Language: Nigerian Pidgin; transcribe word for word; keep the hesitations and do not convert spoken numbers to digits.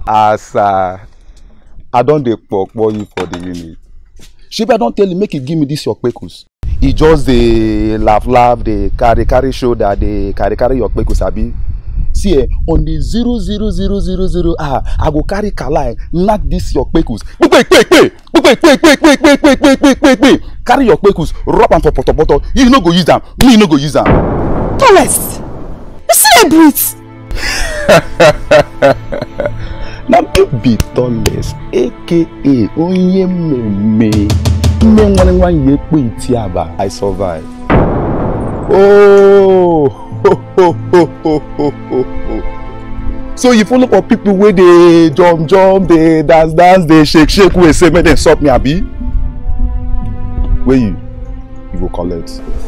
as uh, I don't dey pokpo you for the unit. Shebi I don tell you make you give me this your kpekus. He just dey laugh laugh, dey carry carry shoulder, dey carry carry your kpekus abi. See eh, on the zero zero zero zero zero ah, I go carry Kalai knack this your kpekus. Kpe kpe kpe kpe kpe kpe kpe kpe kpe kpe kpe kpe kpe. Carry your kpekus, rub am for poto poto. You no go use am, me no go use am. Tallest, you see I breathe. Na me be Tallest, aka Onye Mmemme. Mme nwane nwan yekpo itiaba. I survive. Oh, ho, ho, ho, ho, ho, ho, ho. So you follow for people where they jump jump, they dance dance, they shake shake, wey say make dem suck me abi? Where you? You go collect.